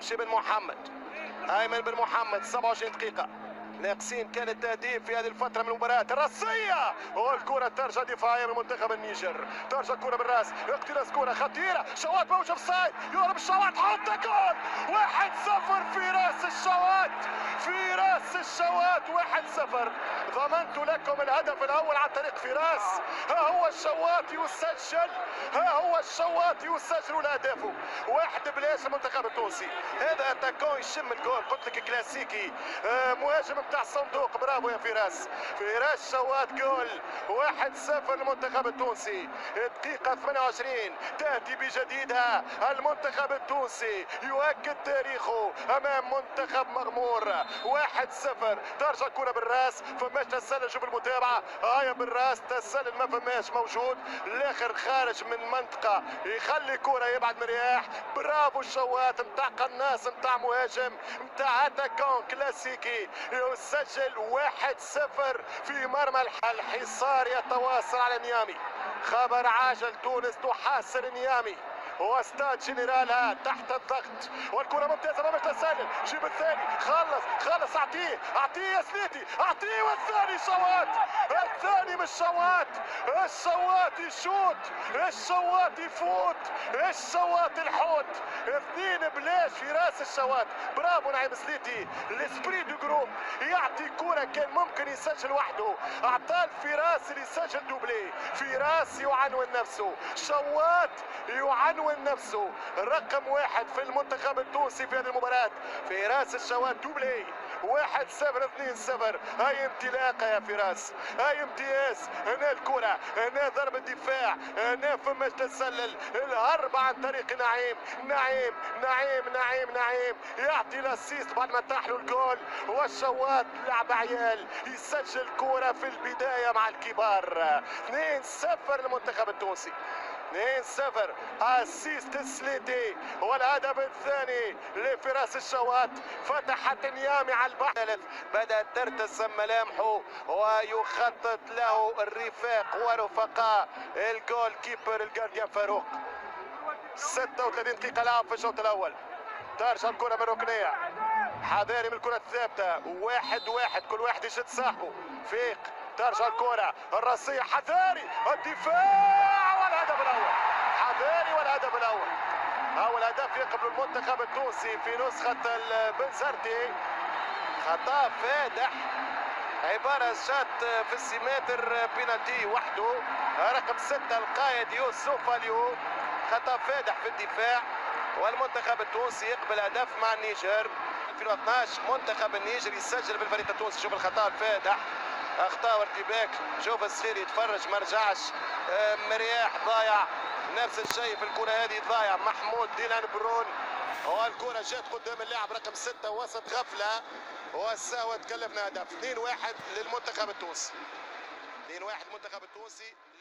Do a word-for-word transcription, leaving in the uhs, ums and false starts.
يمشي بن محمد. ايمن بن محمد سبعة وعشرين دقيقة ناقصين كان التهديف في هذه الفترة من المباراة. الرأسية والكرة ترجع دفاعية من منتخب النيجر. ترجع الكرة بالراس، اقتراص كرة خطيرة. شوات موجة في الصايد، يهرب الشوات، حط جول. واحد صفر في راس الشوات، في راس الشوات واحد صفر. ضمنت لكم الهدف الأول عن طريق فراس. ها هو الشوات يسجل، ها هو الشوات يسجل أهدافه. واحد بلاش المنتخب التونسي. هذا اتاكون يشم الجول، قلت لك كلاسيكي، آه مهاجم بتاع الصندوق. برافو يا فراس. فراس شوات جول. واحد صفر للمنتخب التونسي. الدقيقة ثمانية وعشرين تأتي بجديدها. المنتخب التونسي يؤكد تاريخه أمام منتخب مغمور. واحد صفر. ترجع الكرة بالراس، فماش تسلل. شوف المتابعة، هاي بالراس تسلل ما فماش موجود. الاخر خارج من منطقة يخلي كرة يبعد مرياح. برافو الشوات متاع قناص، متاع مهاجم، متاع اتاكون كلاسيكي. يسجل واحد صفر في مرمى الحصار. يتواصل على نيامي. خبر عاجل، تونس تحاصر نيامي واستاد جنرالها تحت الضغط. والكرة ممتازة ما تسلل. جيب الثاني، خلص خلص، اعطيه اعطيه يا سليتي، اعطيه. والثاني شوات، الثاني مش شوات. الشوات يشوت، الشوات يفوت، الشوات الحوت. اثنين بلاش في راس الشوات. برافو نعيم سليتي. الاسبري دو جروب يعطي كرة كان ممكن يسجل وحده، اعطاه فراس اللي يسجل دوبلي. فراس يعنون نفسه، شوات يعنون نفسه. رقم واحد في المنتخب التونسي في هذه المباراة. فراس الشوات دوبلي. واحد صفر اثنين صفر. هاي انطلاقة يا فراس، هاي امتياز. هنا الكرة، هنا ضربة دفاع، هنا فماش تسلل. الهرب عن طريق نعيم. نعيم نعيم نعيم نعيم يعطي الاسيست بعد ما تحلو الجول. والشوات لعب عيال يسجل كرة في البداية مع الكبار. اثنين صفر للمنتخب التونسي. اثنين صفر. اسيست سليتي. والهدف الثاني لفراس الشوات. فتحت نيامي على البحر. بدأت ترتسم ملامحه ويخطط له الرفاق ورفقاء الجول كيبر الجارديان فاروق. ستة وثلاثين دقيقة لعب في الشوط الأول. ترجع الكرة من الركنية. حذاري من الكرة الثابتة. واحد واحد، كل واحد يشد صاحبه. فيق. ترجع الكرة الراسية. حذاري الدفاع والهدف الأول. حذاري والهدف الأول. أول هدف يقبل المنتخب التونسي في نسخة البنزرتي. خطأ فادح، عبارة شات في السيمتر، بينالتي وحده. رقم ستة القائد يوسف اليو. خطأ فادح في الدفاع. والمنتخب التونسي يقبل هدف مع النيجر. ألفين واثناش منتخب النيجر يسجل بالفريق التونسي. شوف الخطأ الفادح، اخطاء وارتباك. شوف الصغير يتفرج ما رجعش. مرياح ضايع. نفس الشيء في الكرة هذه ضايع محمود ديلان برون. والكرة جات قدام اللاعب رقم ستة وسط غفلة. والساوة تكلفنا هدف. اثنين واحد للمنتخب التونسي. اثنين واحد المنتخب التونسي.